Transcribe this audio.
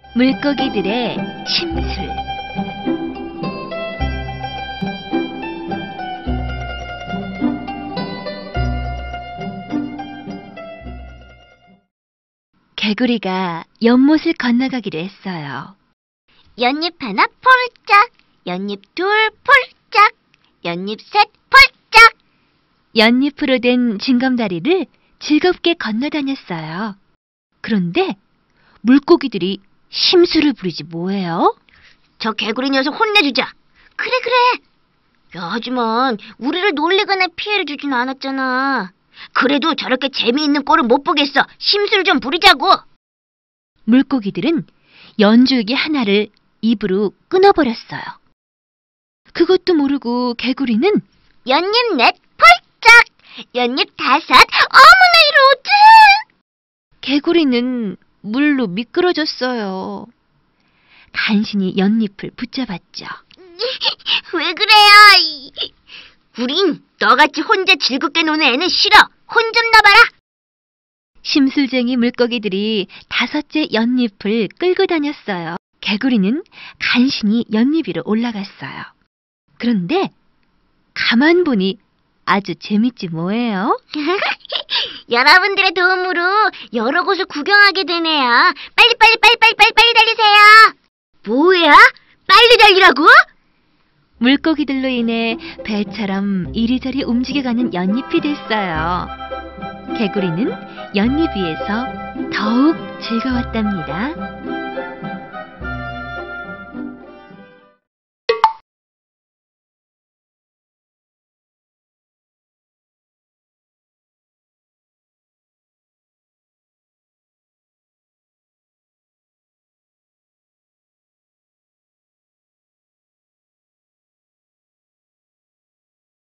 물고기들의 심술. 개구리가 연못을 건너가기로 했어요. 연잎 하나 폴짝, 연잎 둘 폴짝, 연잎 셋 폴짝. 연잎으로 된 징검다리를 즐겁게 건너다녔어요. 그런데 물고기들이 심술을 부리지 뭐예요? 저 개구리 녀석 혼내주자. 그래. 야, 하지만 우리를 놀리거나 피해를 주진 않았잖아. 그래도 저렇게 재미있는 꼴은 못 보겠어. 심술 좀 부리자고. 물고기들은 연줄기 하나를 입으로 끊어버렸어요. 그것도 모르고 개구리는 연잎 넷 폴짝, 연잎 다섯. 어머나 이러지. 개구리는 물로 미끄러졌어요. 간신히 연잎을 붙잡았죠. 왜 그래요? 우린 너같이 혼자 즐겁게 노는 애는 싫어. 혼 좀 놔봐라. 심술쟁이 물고기들이 5째 연잎을 끌고 다녔어요. 개구리는 간신히 연잎 위로 올라갔어요. 그런데 가만 보니 아주 재밌지 뭐예요? 여러분들의 도움으로 여러 곳을 구경하게 되네요. 빨리 달리세요. 뭐야? 빨리 달리라고? 물고기들로 인해 배처럼 이리저리 움직여가는 연잎이 됐어요. 개구리는 연잎 위에서 더욱 즐거웠답니다.